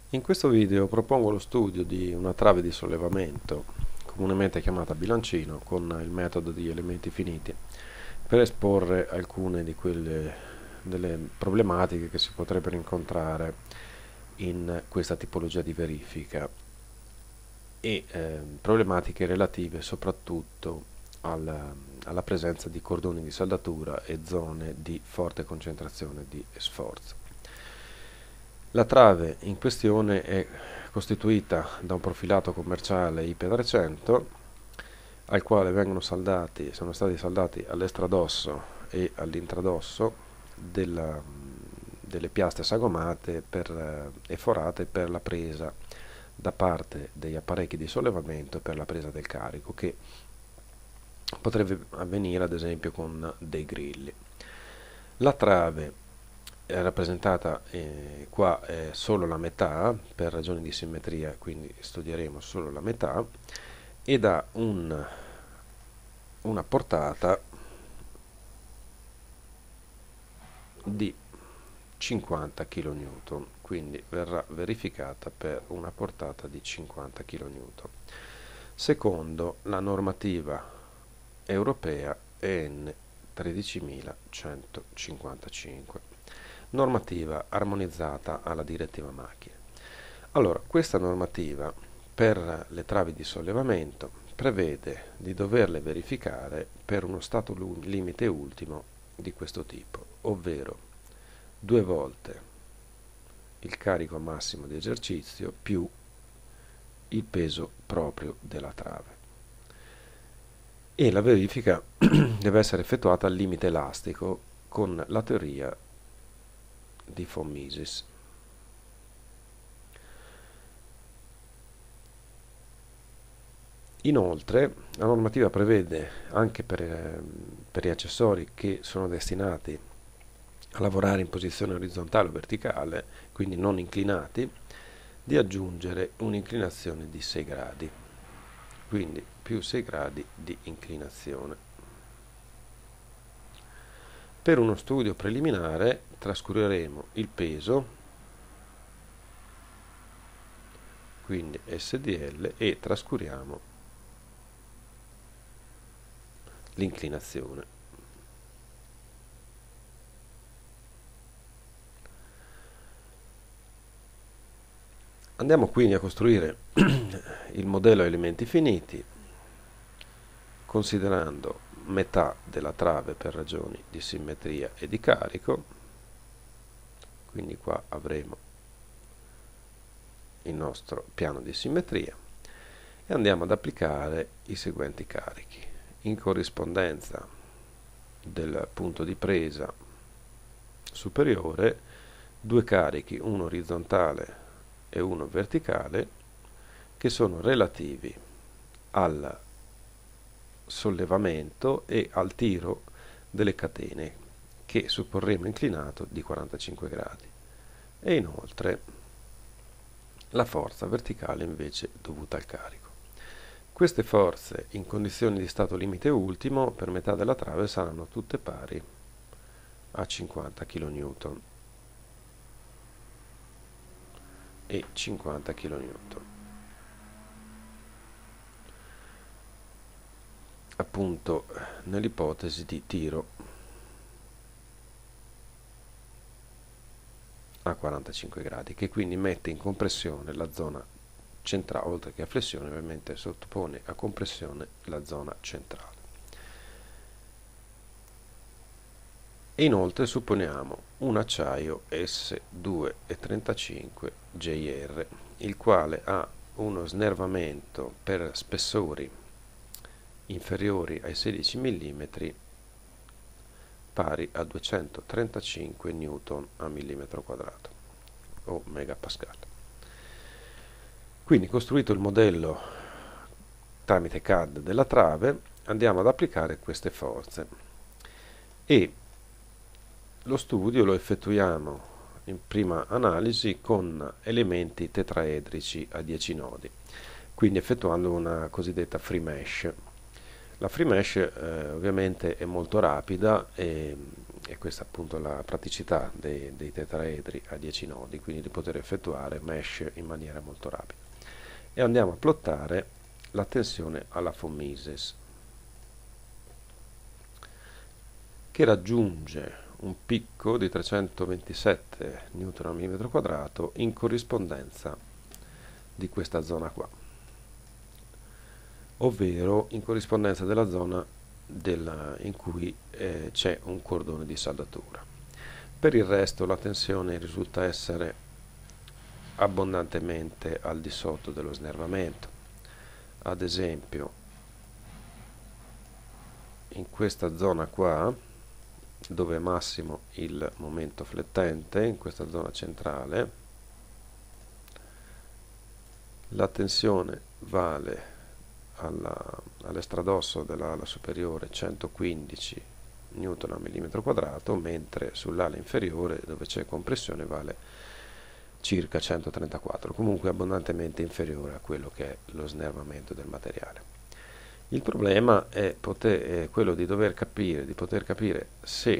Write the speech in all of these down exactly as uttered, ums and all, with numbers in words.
In questo video propongo lo studio di una trave di sollevamento, comunemente chiamata bilancino, con il metodo di elementi finiti, per esporre alcune di quelle delle problematiche che si potrebbero incontrare in questa tipologia di verifica e eh, problematiche relative soprattutto alla, alla presenza di cordoni di saldatura e zone di forte concentrazione di sforzo. La trave in questione è costituita da un profilato commerciale I P trecento al quale vengono saldati, sono stati saldati all'estradosso e all'intradosso della, delle piastre sagomate per, e forate per la presa da parte degli apparecchi di sollevamento per la presa del carico, che potrebbe avvenire ad esempio con dei grilli. La trave è rappresentata eh, qua è solo la metà per ragioni di simmetria, quindi studieremo solo la metà, ed ha un, una portata di cinquanta chilonewton, quindi verrà verificata per una portata di cinquanta chilonewton, secondo la normativa europea E N tredicimilacentocinquantacinque, normativa armonizzata alla direttiva macchine. Allora, questa normativa per le travi di sollevamento prevede di doverle verificare per uno stato limite ultimo di questo tipo, ovvero due volte il carico massimo di esercizio più il peso proprio della trave. E la verifica deve essere effettuata al limite elastico con la teoria di von Mises. Inoltre, la normativa prevede anche per, eh, per gli accessori che sono destinati a lavorare in posizione orizzontale o verticale, quindi non inclinati, di aggiungere un'inclinazione di sei gradi, quindi più sei gradi di inclinazione. Per uno studio preliminare trascureremo il peso, quindi S D L, e trascuriamo l'inclinazione. Andiamo quindi a costruire il modello a elementi finiti, considerando metà della trave per ragioni di simmetria e di carico, quindi qua avremo il nostro piano di simmetria, e andiamo ad applicare i seguenti carichi. In corrispondenza del punto di presa superiore, due carichi, uno orizzontale e uno verticale, che sono relativi al sollevamento e al tiro delle catene, che supporremo inclinato di quarantacinque gradi, e inoltre la forza verticale invece dovuta al carico. Queste forze in condizioni di stato limite ultimo per metà della trave saranno tutte pari a cinquanta chilonewton e cinquanta chilonewton, appunto nell'ipotesi di tiro a quarantacinque gradi, che quindi mette in compressione la zona centrale, oltre che a flessione ovviamente sottopone a compressione la zona centrale. E inoltre supponiamo un acciaio S due e trentacinque J R, il quale ha uno snervamento per spessori inferiori ai sedici millimetri pari a duecentotrentacinque newton a millimetro quadrato o megapascal. Quindi, costruito il modello tramite C A D della trave, andiamo ad applicare queste forze e lo studio lo effettuiamo in prima analisi con elementi tetraedrici a dieci nodi, quindi effettuando una cosiddetta free mesh. La free mesh eh, ovviamente è molto rapida e e questa è appunto la praticità dei, dei tetraedri a dieci nodi, quindi di poter effettuare mesh in maniera molto rapida. E andiamo a plottare la tensione alla von Mises, che raggiunge un picco di trecentoventisette newton al millimetro quadrato in corrispondenza di questa zona qua, ovvero in corrispondenza della zona della, in cui eh, c'è un cordone di saldatura. Per il resto la tensione risulta essere abbondantemente al di sotto dello snervamento. Ad esempio in questa zona qua, dove è massimo il momento flettente, in questa zona centrale, la tensione vale all'estradosso dell'ala superiore centoquindici newton al millimetro quadrato, mentre sull'ala inferiore, dove c'è compressione, vale circa centotrentaquattro, comunque abbondantemente inferiore a quello che è lo snervamento del materiale. Il problema è, poter, è quello di dover capire, di poter capire se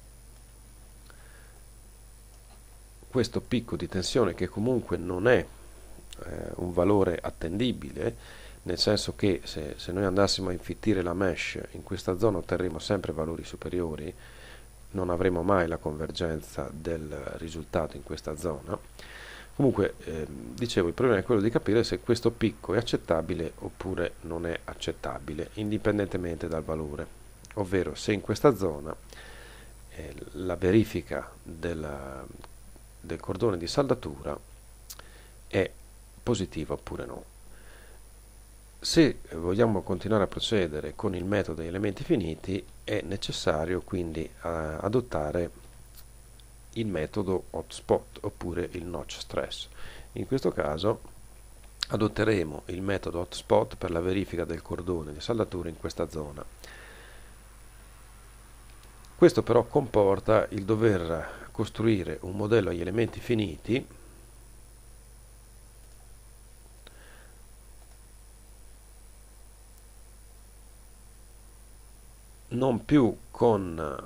questo picco di tensione, che comunque non è eh, un valore attendibile, nel senso che se, se noi andassimo a infittire la mesh in questa zona otterremo sempre valori superiori, non avremo mai la convergenza del risultato in questa zona. Comunque, eh, dicevo, il problema è quello di capire se questo picco è accettabile oppure non è accettabile, indipendentemente dal valore, ovvero se in questa zona eh, la verifica della, del cordone di saldatura è positiva oppure no. Se vogliamo continuare a procedere con il metodo degli elementi finiti, è necessario quindi eh, adottare il metodo hotspot oppure il notch stress. In questo caso adotteremo il metodo hotspot per la verifica del cordone di saldatura in questa zona. Questo però comporta il dover costruire un modello agli elementi finiti non più con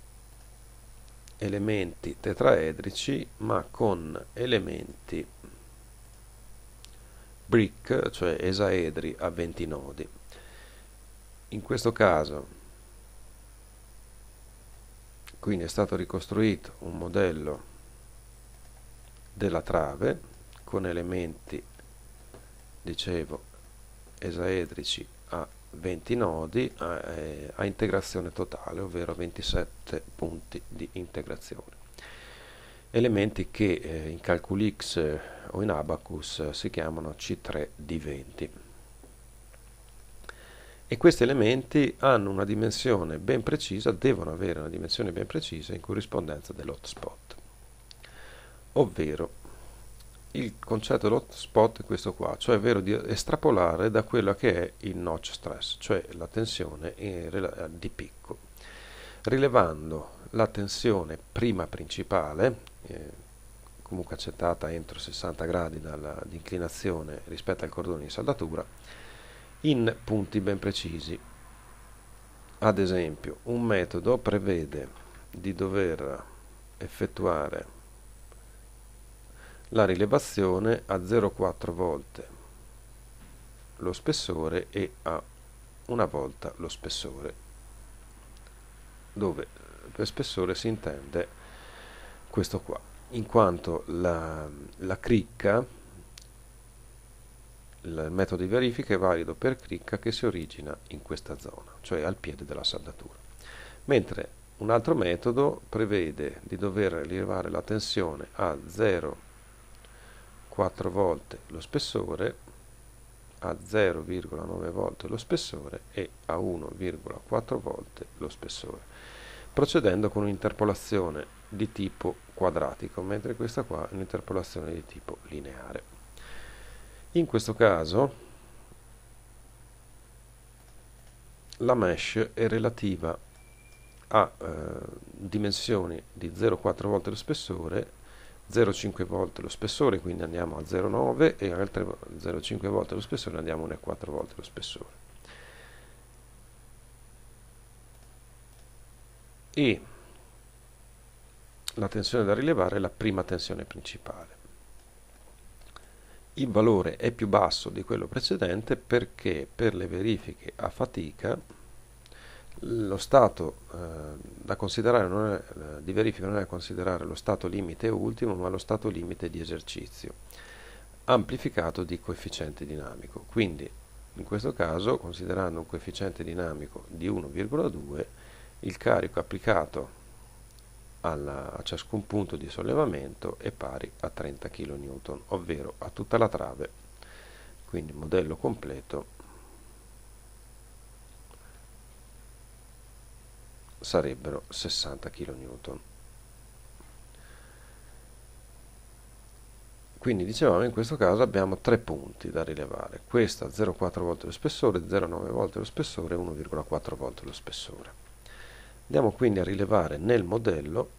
elementi tetraedrici, ma con elementi brick, cioè esaedri a venti nodi. In questo caso quindi è stato ricostruito un modello della trave con elementi, dicevo, esaedrici a venti nodi a, eh, a integrazione totale, ovvero ventisette punti di integrazione. Elementi che eh, in Calculix eh, o in Abacus eh, si chiamano C tre D venti. E questi elementi hanno una dimensione ben precisa, devono avere una dimensione ben precisa in corrispondenza dell'hotspot. Ovvero, il concetto dell'hotspot è questo qua, cioè è vero di estrapolare da quello che è il notch stress, cioè la tensione di picco, rilevando la tensione prima principale, eh, comunque accettata entro sessanta gradi dalla, di inclinazione rispetto al cordone di saldatura, in punti ben precisi. Ad esempio, un metodo prevede di dover effettuare la rilevazione a zero virgola quattro volte lo spessore e a una volta lo spessore, dove per spessore si intende questo qua, in quanto la, la cricca, il metodo di verifica è valido per cricca che si origina in questa zona, cioè al piede della saldatura, mentre un altro metodo prevede di dover rilevare la tensione a zero virgola quattro volte lo spessore, a zero virgola nove volte lo spessore e a uno virgola quattro volte lo spessore, procedendo con un'interpolazione di tipo quadratico, mentre questa qua è un'interpolazione di tipo lineare. In questo caso la mesh è relativa a eh, dimensioni di zero virgola quattro volte lo spessore, zero virgola cinque volte lo spessore, quindi andiamo a zero virgola nove, e altre zero virgola cinque volte lo spessore, andiamo a uno virgola quattro volte lo spessore. E la tensione da rilevare è la prima tensione principale. Il valore è più basso di quello precedente perché per le verifiche a fatica lo stato eh, da considerare non è, eh, di verifica non è da considerare lo stato limite ultimo, ma lo stato limite di esercizio amplificato di coefficiente dinamico. Quindi in questo caso, considerando un coefficiente dinamico di uno virgola due, il carico applicato alla, a ciascun punto di sollevamento è pari a trenta chilonewton, ovvero a tutta la trave. Quindi modello completo sarebbero sessanta chilonewton. Quindi dicevamo in questo caso abbiamo tre punti da rilevare, questa zero virgola quattro volte lo spessore, zero virgola nove volte lo spessore e uno virgola quattro volte lo spessore. Andiamo quindi a rilevare nel modello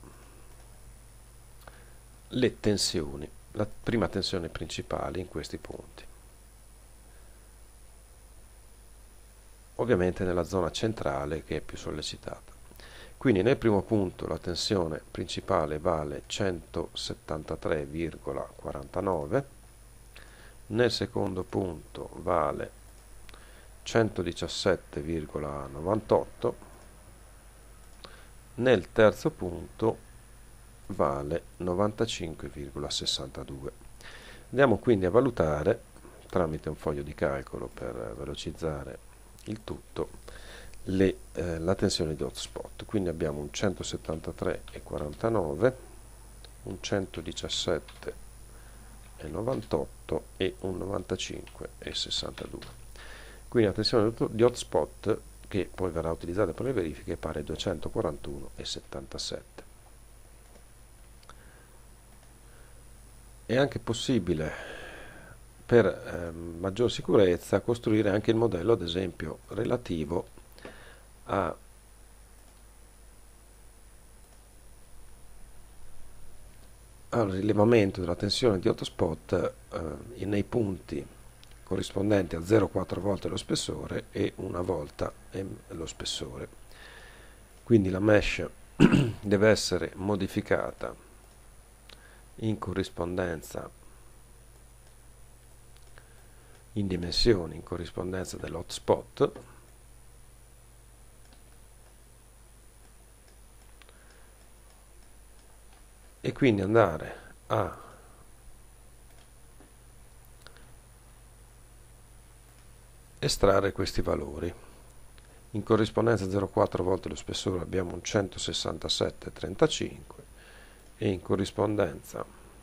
le tensioni, la prima tensione principale in questi punti. Ovviamente nella zona centrale che è più sollecitata. Quindi nel primo punto la tensione principale vale centosettantatré virgola quarantanove, nel secondo punto vale centodiciassette virgola novantotto, nel terzo punto vale novantacinque virgola sessantadue. Andiamo quindi a valutare, tramite un foglio di calcolo per velocizzare il tutto, Le, eh, la tensione di hotspot. Quindi abbiamo un centosettantatré virgola quarantanove, un centodiciassette virgola novantotto e un novantacinque virgola sessantadue. Quindi la tensione di hotspot, che poi verrà utilizzata per le verifiche, è pari a duecentoquarantuno virgola settantasette. È anche possibile, per eh, maggior sicurezza, costruire anche il modello, ad esempio, relativo a al rilevamento della tensione di hotspot eh, nei punti corrispondenti a zero virgola quattro volte lo spessore e una volta m lo spessore. Quindi la mesh deve essere modificata in corrispondenza, in dimensioni, in corrispondenza dell'hotspot, e quindi andare a estrarre questi valori. In corrispondenza zero virgola quattro volte lo spessore abbiamo un centosessantasette virgola trentacinque e in corrispondenza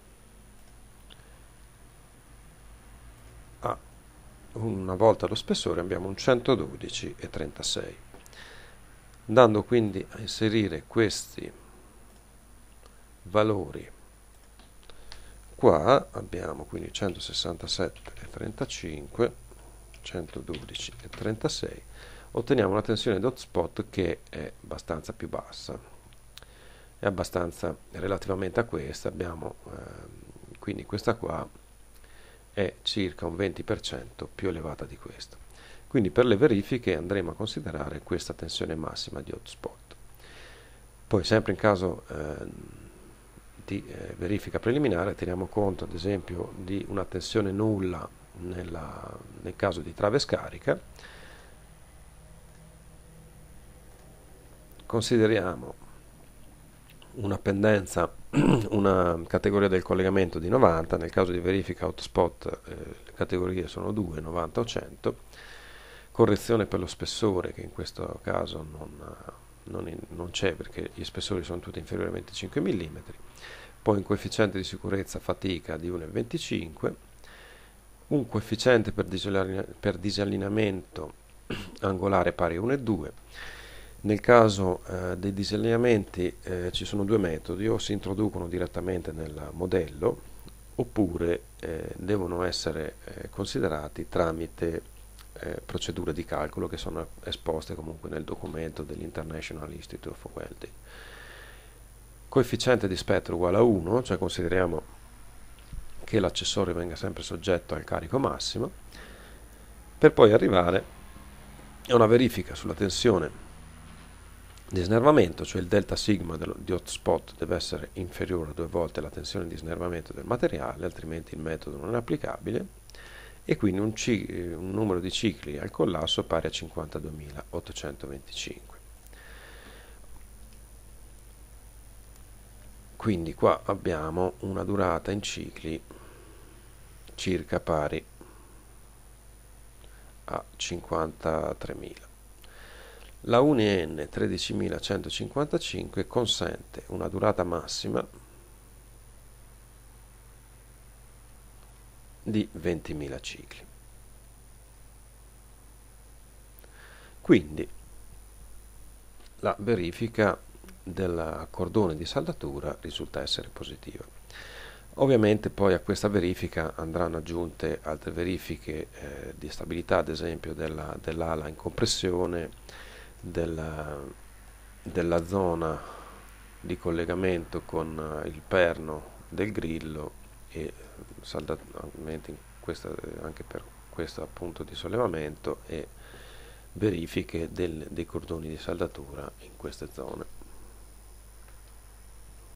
a una volta lo spessore abbiamo un centododici virgola trentasei. Andando quindi a inserire questi valori qua, abbiamo quindi centosessantasette virgola trentacinque, centododici virgola trentasei, otteniamo una tensione di hotspot che è abbastanza più bassa, è abbastanza, relativamente a questa abbiamo eh, quindi questa qua è circa un venti per cento più elevata di questa. Quindi per le verifiche andremo a considerare questa tensione massima di hotspot. Poi sempre in caso eh, di eh, verifica preliminare teniamo conto ad esempio di una tensione nulla nella, nel caso di trave scarica. Consideriamo una pendenza, una categoria del collegamento di novanta, nel caso di verifica hotspot eh, le categorie sono due, novanta o cento, correzione per lo spessore che in questo caso non, non, in, non c'è perché gli spessori sono tutti inferiori a venticinque millimetri, poi un coefficiente di sicurezza fatica di uno virgola venticinque, un coefficiente per, disalline, per disallineamento angolare pari a uno virgola due. Nel caso eh, dei disallineamenti eh, ci sono due metodi, o si introducono direttamente nel modello oppure eh, devono essere eh, considerati tramite eh, procedure di calcolo che sono esposte comunque nel documento dell'International Institute of Welding. Coefficiente di spettro uguale a uno, cioè consideriamo che l'accessorio venga sempre soggetto al carico massimo, per poi arrivare a una verifica sulla tensione di snervamento, cioè il delta sigma dello, di hotspot deve essere inferiore a due volte la tensione di snervamento del materiale, altrimenti il metodo non è applicabile, e quindi un, un numero di cicli al collasso pari a cinquantaduemilaottocentoventicinque. Quindi qua abbiamo una durata in cicli circa pari a cinquantatremila. La U N I N tredicimilacentocinquantacinque consente una durata massima di ventimila cicli. Quindi la verifica del cordone di saldatura risulta essere positiva. Ovviamente poi a questa verifica andranno aggiunte altre verifiche eh, di stabilità, ad esempio della, dell'ala in compressione, della, della zona di collegamento con il perno del grillo e saldamente in questa, anche per questo appunto di sollevamento, e verifiche del, dei cordoni di saldatura in queste zone.